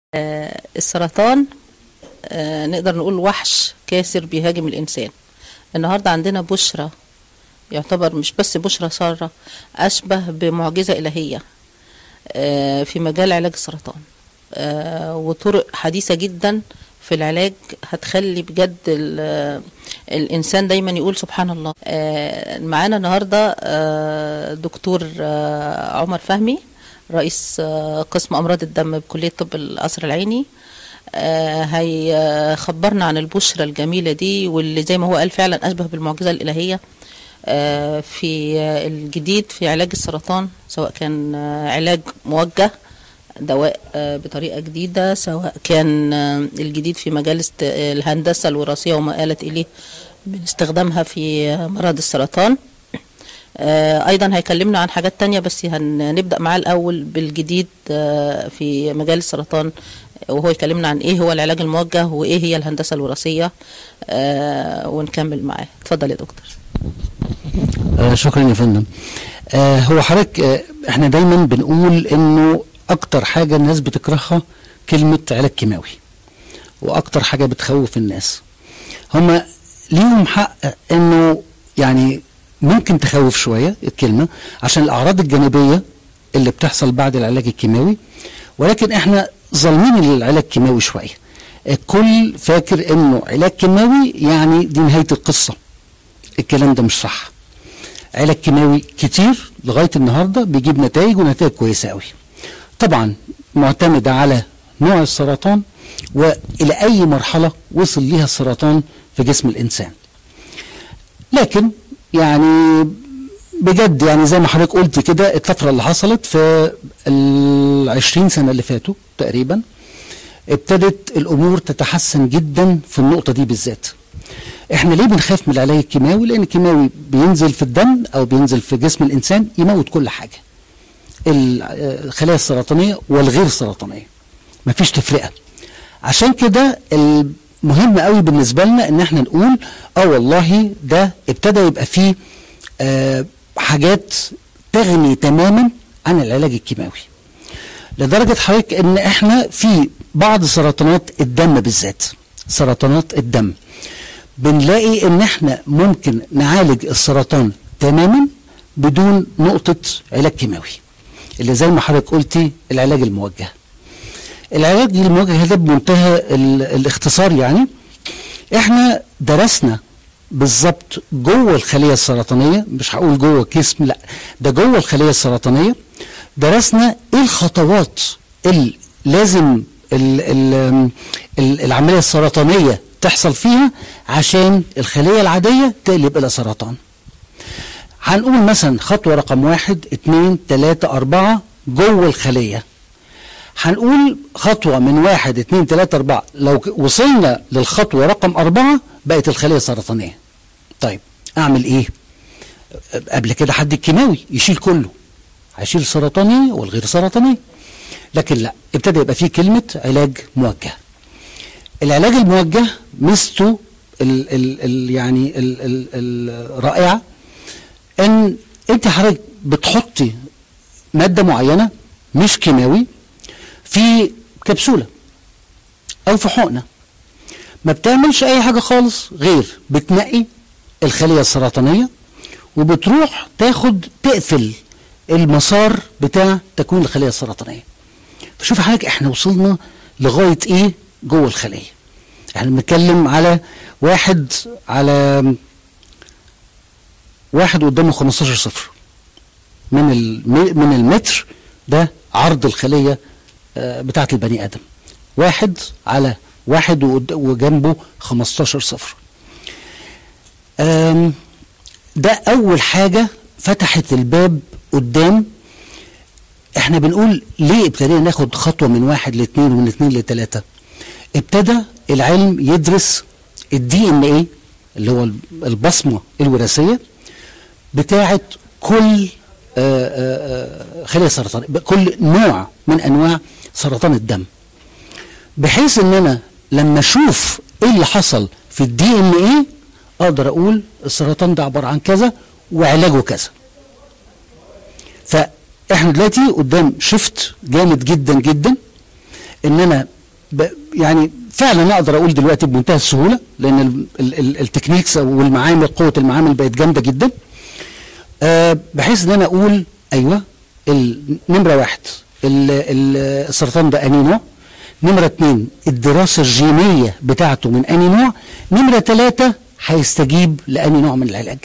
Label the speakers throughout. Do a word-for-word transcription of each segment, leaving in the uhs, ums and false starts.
Speaker 1: آه، السرطان آه، نقدر نقول وحش كاسر بيهاجم الإنسان. النهاردة عندنا بشرى، يعتبر مش بس بشرى سارة، أشبه بمعجزة إلهية آه، في مجال علاج السرطان، آه، وطرق حديثة جدا في العلاج هتخلي بجد الإنسان دايما يقول سبحان الله. آه، معانا النهاردة آه، دكتور آه، عمر فهمي، رئيس آه، قسم أمراض الدم بكلية طب القصر العيني. آه، هيخبرنا عن البشرى الجميلة دي، واللي زي ما هو قال فعلا أشبه بالمعجزة الإلهية آه، في آه، الجديد في علاج السرطان، سواء كان آه، علاج موجه دواء آه، بطريقة جديدة، سواء كان آه، الجديد في مجال است- الهندسة الوراثية وما آلت إليه باستخدامها في آه، مرض السرطان. آه، أيضا هيكلمنا عن حاجات تانية، بس هنبدأ معاه الأول بالجديد آه، في مجال السرطان، وهو يكلمنا عن إيه هو العلاج الموجه وإيه هي الهندسة الوراثية، آه، ونكمل معاه. اتفضل يا دكتور.
Speaker 2: آه شكرا يا فندم. آه هو حضرتك، آه احنا دايما بنقول انه اكتر حاجه الناس بتكرهها كلمه علاج كيماوي، واكتر حاجه بتخوف الناس. هما ليهم حق انه يعني ممكن تخوف شويه الكلمه عشان الاعراض الجانبيه اللي بتحصل بعد العلاج الكيماوي، ولكن احنا ظالمين العلاج الكيماوي شويه. الكل فاكر انه علاج كيماوي يعني دي نهايه القصه. الكلام ده مش صح. علاج كيماوي كتير لغايه النهارده بيجيب نتائج ونتائج كويسه قوي. طبعا معتمده على نوع السرطان والى اي مرحله وصل ليها السرطان في جسم الانسان. لكن يعني بجد يعني زي ما حضرتك قلت كده، الطفره اللي حصلت في العشرين سنه اللي فاتوا تقريبا ابتدت الامور تتحسن جدا في النقطه دي بالذات. احنا ليه بنخاف من العلاج الكيماوي؟ لان الكيماوي بينزل في الدم او بينزل في جسم الانسان يموت كل حاجه، الخلايا السرطانيه والغير سرطانيه، مفيش تفرقه. عشان كده المهم قوي بالنسبه لنا ان احنا نقول اه والله ده ابتدى يبقى فيه آه حاجات تغني تماما عن العلاج الكيماوي، لدرجه حضرتك ان احنا في بعض سرطانات الدم بالذات، سرطانات الدم بنلاقي ان احنا ممكن نعالج السرطان تماما بدون نقطة علاج كيماوي، اللي زي ما حضرتك قلتي العلاج الموجه. العلاج الموجه ده بمنتهى الاختصار، يعني احنا درسنا بالظبط جوه الخلية السرطانية، مش هقول جوه الجسم، لا ده جوه الخلية السرطانية، درسنا ايه الخطوات اللي لازم ال ال ال العملية السرطانية تحصل فيها عشان الخلية العادية تقلب إلى سرطان. هنقول مثلا خطوة رقم واحد اتنين تلاتة أربعة جوه الخلية. هنقول خطوة من واحد اتنين تلاتة أربعة، لو وصلنا للخطوة رقم أربعة بقت الخلية سرطانية. طيب أعمل إيه؟ قبل كده حد الكيماوي يشيل كله، هيشيل السرطانية والغير سرطانية، لكن لا، ابتدى يبقى فيه كلمة علاج موجه. العلاج الموجه ميزته ال ال ال يعني ال ال الرائعه ان انت حضرتك بتحطي ماده معينه مش كيماوي في كبسوله او في حقنه، ما بتعملش اي حاجه خالص غير بتنقي الخليه السرطانيه وبتروح تاخد تقفل المسار بتاع تكوين الخليه السرطانيه. فشوف حضرتك احنا وصلنا لغايه ايه جوه الخليه. احنا بنتكلم على واحد على واحد قدامه خمستاشر صفر من من المتر، ده عرض الخليه بتاعه البني ادم، واحد على واحد وجنبه خمستاشر صفر. ده اول حاجه فتحت الباب قدام. احنا بنقول ليه ابتدينا ناخد خطوه من واحد لاثنين ومن اثنين لثلاثه؟ ابتدى العلم يدرس الدي ان ايه اللي هو البصمه الوراثيه بتاعه كل خليه سرطان، كل نوع من انواع سرطان الدم، بحيث ان انا لما اشوف ايه اللي حصل في الدي ان ايه اقدر اقول السرطان ده عباره عن كذا وعلاجه كذا. فاحنا دلوقتي قدام شفت جامد جدا جدا ان انا ب يعني فعلا اقدر اقول دلوقتي بمنتهى السهوله، لان ال ال ال التكنيكس والمعامل، قوه المعامل بقت جامده جدا، أه بحيث ان انا اقول ايوه نمره واحد ال ال السرطان ده انهي نوع، نمره اتنين الدراسه الجينيه بتاعته من انهي نوع، نمره ثلاثه هيستجيب لانهي نوع من العلاج.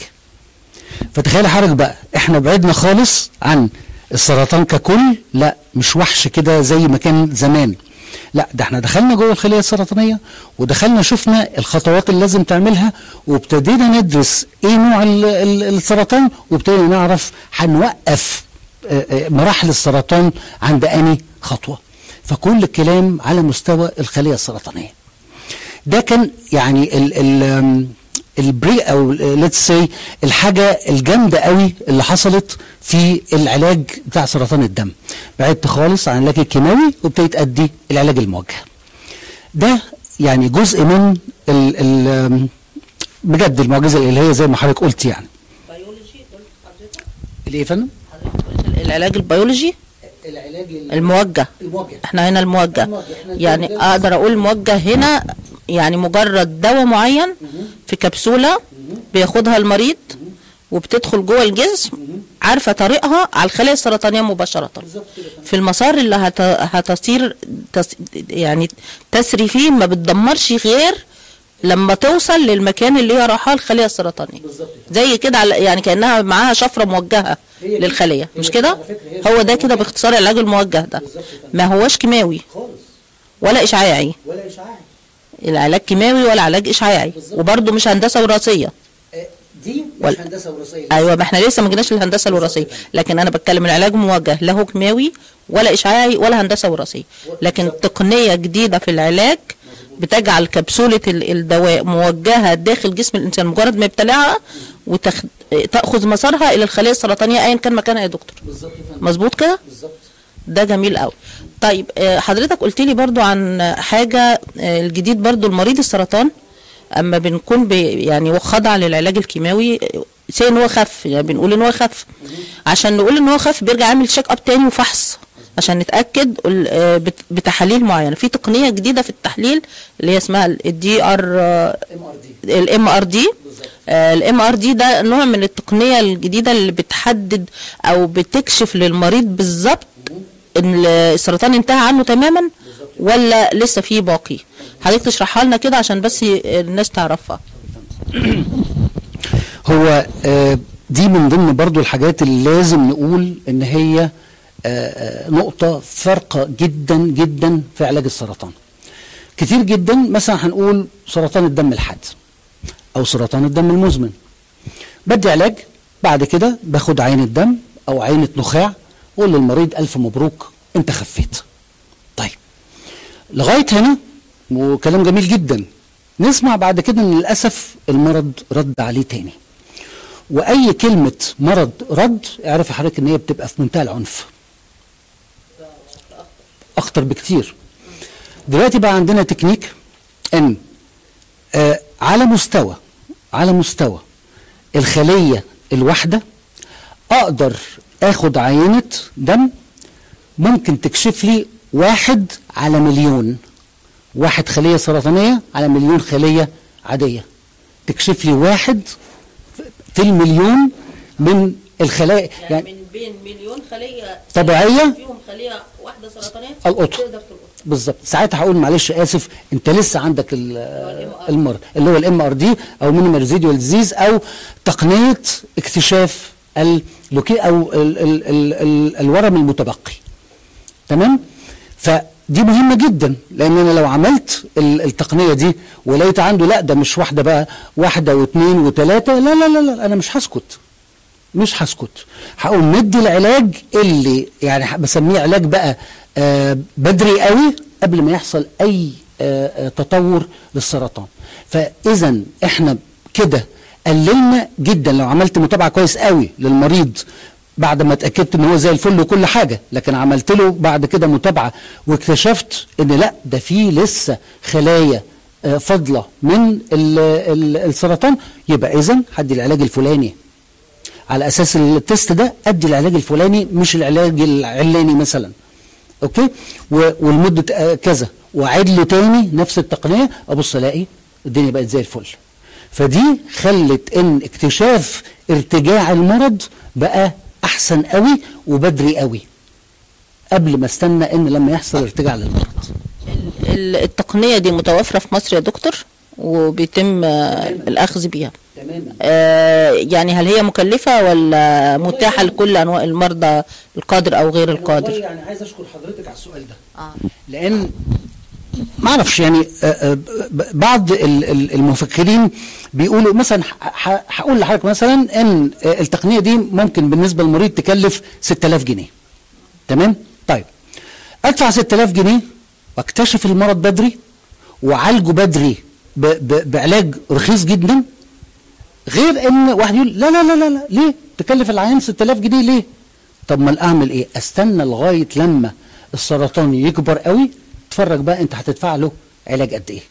Speaker 2: فتخيل حضرتك بقى احنا بعدنا خالص عن السرطان ككل، لا مش وحش كده زي ما كان زمان، لا ده احنا دخلنا جوه الخليه السرطانيه ودخلنا شفنا الخطوات اللي لازم تعملها، وابتدينا ندرس ايه نوع ال ال السرطان، وابتدينا نعرف هنوقف مراحل السرطان عند انهي خطوه. فكل الكلام على مستوى الخليه السرطانيه. ده كان يعني ال ال البري او ليتس سي الحاجه الجامده قوي اللي حصلت في العلاج بتاع سرطان الدم. بعدت خالص عن العلاج الكيماوي وابتديت ادي العلاج الموجه. ده يعني جزء من ال ال بجد المعجزه الالهيه زي ما حضرتك قلت يعني.
Speaker 1: بيولوجي قلت حضرتك؟
Speaker 2: الايه يا فندم؟
Speaker 1: العلاج البيولوجي،
Speaker 2: العلاج
Speaker 1: الموجه.
Speaker 2: الموجه
Speaker 1: احنا هنا الموجه، الموجه. يعني اقدر اقول موجه هنا يعني مجرد دواء معين في كبسوله بياخدها المريض وبتدخل جوه الجسم، عارفه طريقها على الخلايا السرطانيه مباشره في المسار اللي هت... هتصير تس... يعني تسري فيه، ما بتدمرش غير لما توصل للمكان اللي هي رايحاه الخليه السرطانيه. زي كده يعني كانها معاها شفره موجهه للخليه، مش كده؟ هو ده كده باختصار العلاج الموجه ده. ما هوش كيماوي ولا اشعاعي،
Speaker 2: ولا اشعاعي
Speaker 1: العلاج كيماوي ولا علاج اشعاعي، وبرده مش هندسه وراثيه.
Speaker 2: دي مش وال... هندسه وراثيه.
Speaker 1: ايوه، ما احنا لسه ما جيناش للهندسه الوراثيه، لكن انا بتكلم العلاج موجه، لا هو كيماوي ولا اشعاعي ولا هندسه وراثيه، لكن تقنيه جديده في العلاج بتجعل كبسوله الدواء موجهه داخل جسم الانسان، مجرد ما يبتلعها وتاخذ مسارها الى الخليه السرطانيه ايا كان مكانها يا دكتور. بالظبط مظبوط كده؟ بالظبط. ده جميل قوي. طيب حضرتك قلت لي برضو عن حاجه الجديد، برضو المريض السرطان اما بنكون يعني خضع للعلاج الكيماوي سي ان هو خف، يعني بنقول ان هو خف، عشان نقول ان هو خف بيرجع يعمل تشيك اب تاني وفحص عشان نتاكد بتحاليل معينه. في تقنيه جديده في التحليل اللي هي اسمها الدي ار الام ار دي. الام ار دي ده نوع من التقنيه الجديده اللي بتحدد او بتكشف للمريض بالظبط ان السرطان انتهى عنه تماما ولا لسه فيه باقي. حضرتك تشرحها لنا كده عشان بس الناس تعرفها.
Speaker 2: هو دي من ضمن برضو الحاجات اللي لازم نقول ان هي نقطة فارقة جدا جدا في علاج السرطان. كتير جدا مثلا هنقول سرطان الدم الحاد او سرطان الدم المزمن، بدي علاج، بعد كده باخد عينة دم او عينة نخاع واقول للمريض الف مبروك انت خفيت. طيب لغاية هنا وكلام جميل جدا، نسمع بعد كده ان للاسف المرض رد عليه تاني. واي كلمة مرض رد اعرف حضرتك ان هي بتبقى في منتهى العنف، اخطر بكتير. دلوقتي بقى عندنا تكنيك ان آه على مستوى على مستوى الخلية الواحدة اقدر اخد عينة دم ممكن تكشف لي واحد على مليون، واحد خلية سرطانية على مليون خلية عادية، تكشف لي واحد في المليون من الخلايا،
Speaker 1: يعني, يعني من بين مليون خلية
Speaker 2: طبيعية
Speaker 1: فيهم خلية واحدة سرطانية
Speaker 2: القطر. تقدر تلقط بالظبط. ساعتها هقول معلش اسف انت لسه عندك المرض اللي هو الام ار دي او مينيمال ريزيدوال ديزيز او تقنية اكتشاف اللوكي او ال ال ال ال الورم المتبقي. تمام؟ فدي مهمة جدا، لان انا لو عملت التقنية دي ولقيت عنده لا ده مش واحدة بقى، واحدة واثنين وثلاثة، لا لا لا لا انا مش هسكت مش هسكت هقوم ندي العلاج اللي يعني بسميه علاج بقى آه بدري قوي قبل ما يحصل اي آه آه تطور للسرطان. فاذا احنا كده قللنا جدا لو عملت متابعة كويس قوي للمريض بعد ما اتاكدت ان هو زي الفل وكل حاجه، لكن عملت له بعد كده متابعه واكتشفت ان لا ده في لسه خلايا آه فاضله من ال ال السرطان، يبقى اذا هدي العلاج الفلاني على اساس التست ده، ادي العلاج الفلاني مش العلاج العلاني مثلا. اوكي؟ والمده كذا واعيد له تاني نفس التقنيه، ابص الاقي الدنيا بقت زي الفل. فدي خلت ان اكتشاف ارتجاع المرض بقى احسن قوي وبدري قوي، قبل ما استنى ان لما يحصل ارتجاع للمرض.
Speaker 1: التقنيه دي متوفره في مصر يا دكتور وبيتم الاخذ بيها؟
Speaker 2: تماما.
Speaker 1: آه يعني هل هي مكلفه ولا متاحه لكل انواع المرضى القادر او غير القادر؟
Speaker 2: يعني عايز اشكر حضرتك على السؤال ده.
Speaker 1: آه.
Speaker 2: لان ما اعرفش يعني بعض المفكرين بيقولوا مثلا، هقول لحضرتك مثلا ان التقنيه دي ممكن بالنسبه للمريض تكلف ستة آلاف جنيه. تمام؟ طيب ادفع ستة آلاف جنيه واكتشف المرض بدري وعالجه بدري ب ب بعلاج رخيص جدا، غير ان واحد يقول لا لا لا لا, لا. ليه تكلف العيان ستة آلاف جنيه ليه؟ طب ما اعمل ايه؟ استنى لغايه لما السرطان يكبر قوي، اتفرج بقى انت هتدفع له علاج قد ايه.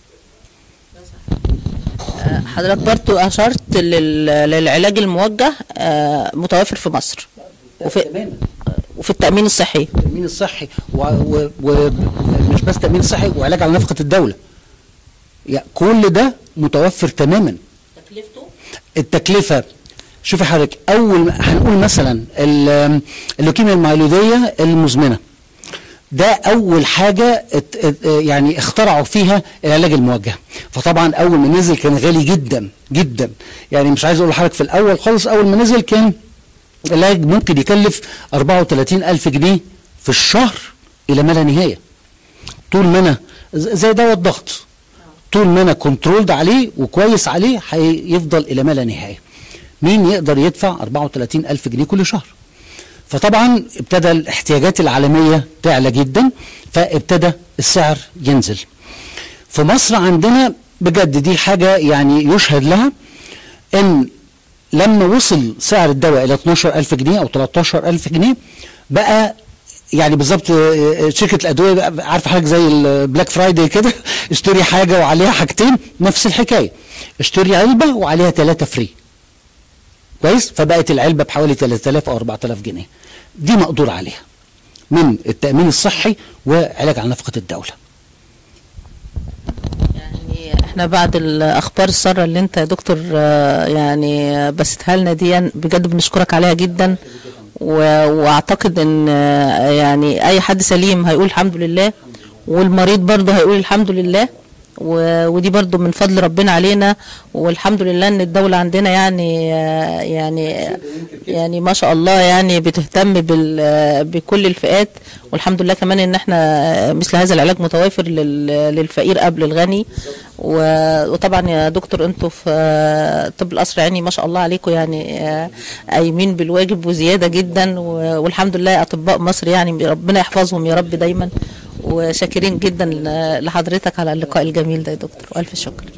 Speaker 1: حضرتك برضو اشرت للعلاج الموجه متوفر في مصر وفي وفي التامين الصحي.
Speaker 2: التامين الصحي ومش بس التامين الصحي، وعلاج على نفقه الدوله. يعني كل ده متوفر تماما.
Speaker 1: تكلفته؟ التكلفه
Speaker 2: شوفي حضرتك، اول هنقول مثلا اللوكيميا الميلوديه المزمنه، ده اول حاجه يعني اخترعوا فيها العلاج الموجه. فطبعا اول ما نزل كان غالي جدا جدا، يعني مش عايز اقول لحضرتك في الاول خالص اول ما نزل كان العلاج ممكن يكلف أربعة وثلاثين ألف جنيه في الشهر الى ما لا نهايه. طول ما انا زي دواء الضغط، طول ما انا كنترولد عليه وكويس عليه هيفضل الى ما لا نهايه. مين يقدر يدفع أربعة وثلاثين ألف جنيه كل شهر؟ فطبعا ابتدى الاحتياجات العالميه تعلى جدا، فابتدى السعر ينزل. في مصر عندنا بجد دي حاجه يعني يشهد لها، ان لما وصل سعر الدواء الى اتناشر ألف جنيه او تلتاشر ألف جنيه، بقى يعني بالظبط شركه الادويه عارفه حاجه زي البلاك فرايداي كده، اشتري حاجه وعليها حاجتين، نفس الحكايه، اشتري علبه وعليها ثلاثه فري. كويس؟ فبقت العلبه بحوالي ثلاثة آلاف او أربعة آلاف جنيه. دي مقدور عليها من التامين الصحي وعلاج على نفقه الدوله.
Speaker 1: يعني احنا بعد الاخبار الساره اللي انت يا دكتور يعني بثتها لنا دي، بجد بنشكرك عليها جدا، واعتقد ان يعني اي حد سليم هيقول الحمد لله، والمريض برضه هيقول الحمد لله، ودي برضو من فضل ربنا علينا. والحمد لله ان الدولة عندنا يعني يعني يعني ما شاء الله يعني بتهتم بكل الفئات، والحمد لله كمان ان احنا مثل هذا العلاج متوافر للفقير قبل الغني. وطبعا يا دكتور انتوا في طب القصر العيني ما شاء الله عليكم يعني قايمين بالواجب وزيادة جدا، والحمد لله اطباء مصر يعني ربنا يحفظهم يا رب دايما. وشاكرين جدا لحضرتك على اللقاء الجميل ده يا دكتور، والف شكر.